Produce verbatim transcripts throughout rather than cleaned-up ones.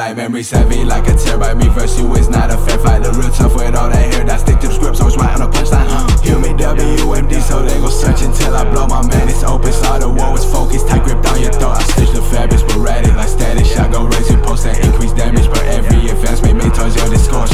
night. Memories heavy like a terabyte. Me versus you is not a fair fight. The real tough with all that hair. That stick to the scripts, always right on the punchline. Hear me W M D, so they go search until I blow. My man, it's open, so the war is focused. Tight grip down your throat. I stitch the fabric sporadic like static. Shotgun raise you post that increase damage, but every advance may make towards your discourse.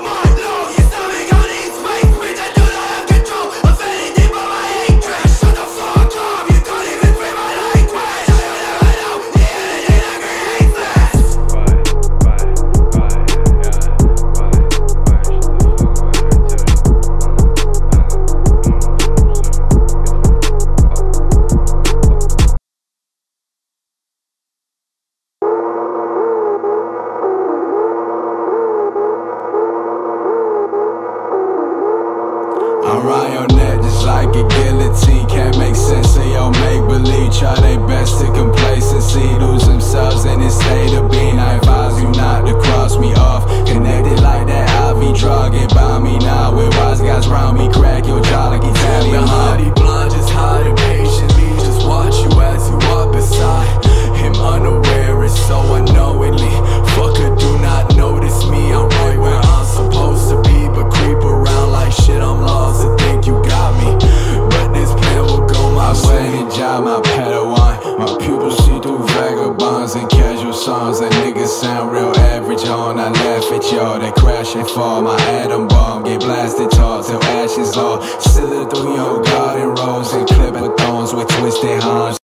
I'm around your neck just like a guillotine. Can't make sense of your make-believe. Try their best to complacency, lose themselves in this state of being. I advise you not to cross me off. Connected like that I V drug, get by me now. With wise guys round me, crack your jaw like Italian. Honey blind, just hiding patiently. Just watch you as you walk beside him, unaware and so unknowingly. Fucker, do not notice me. I'm right where I'm supposed to be, but creep around like shit. I'm lost and think you got me, but this plan will go my way. I'm job, my Padawan. My pupils see through vagabonds and casual songs. That niggas sound real average on. I laugh at y'all that crash and fall. My atom bomb get blasted tall till ashes all. Slither through your garden rows and clipper thorns with twisted horns.